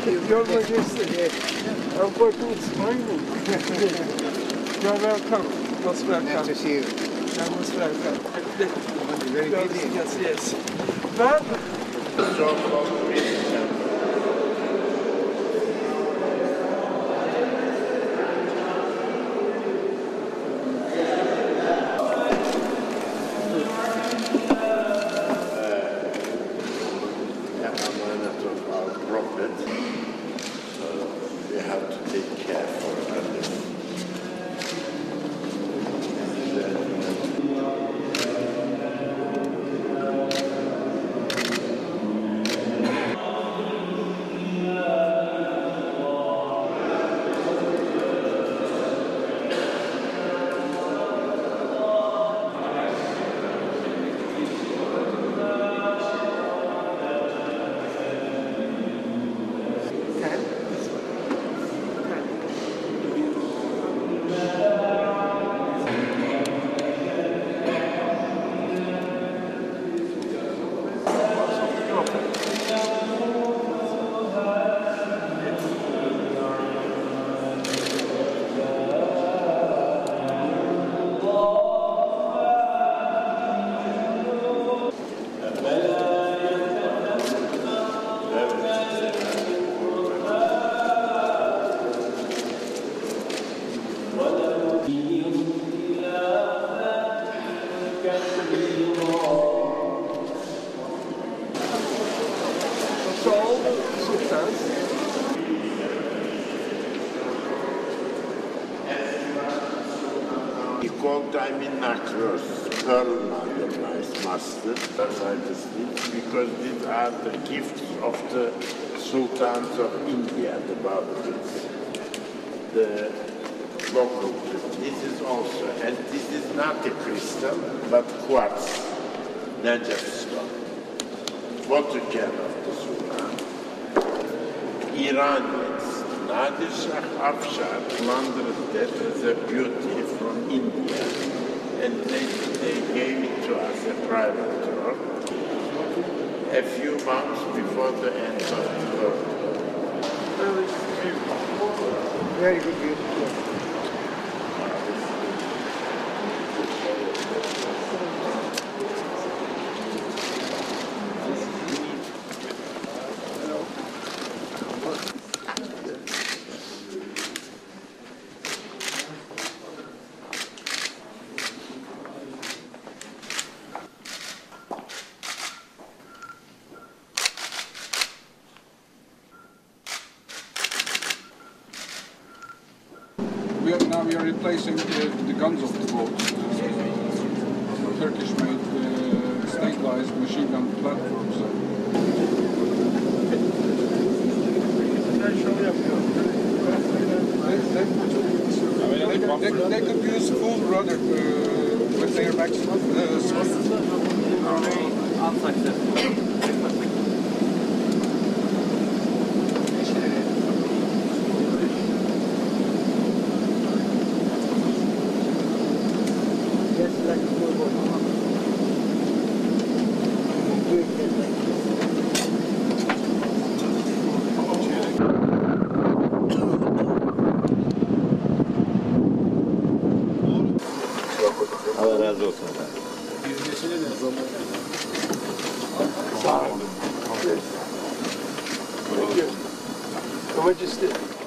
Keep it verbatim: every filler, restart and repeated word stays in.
Your Majesty, unfortunately it's raining. You are welcome. Most welcome. Nice to see you. You are most welcome. Very busy. Yes, yes. Well, we have to take care for others. He called them in Nakros, Pearl modernized master, because these are the gifts of the sultans of India, the Baburs, the local. This is also, and this is not a crystal, but quartz, Najaf stone. Water of the sultan. Iranians, Nadir Shah Afshar plundered that as a beauty from India, and they, they gave it to us a private tour a few months before the end of the World War. Very good view. We are, now we are replacing the, the guns of the boat. Uh, Turkish-made uh, stabilized machine gun platforms. They, they, they, they could use full rudder uh, with their maximum uh, speed. Unsuccessful. Allah razı olsun efendim. Sağ olun. Thank you. Your Majesty.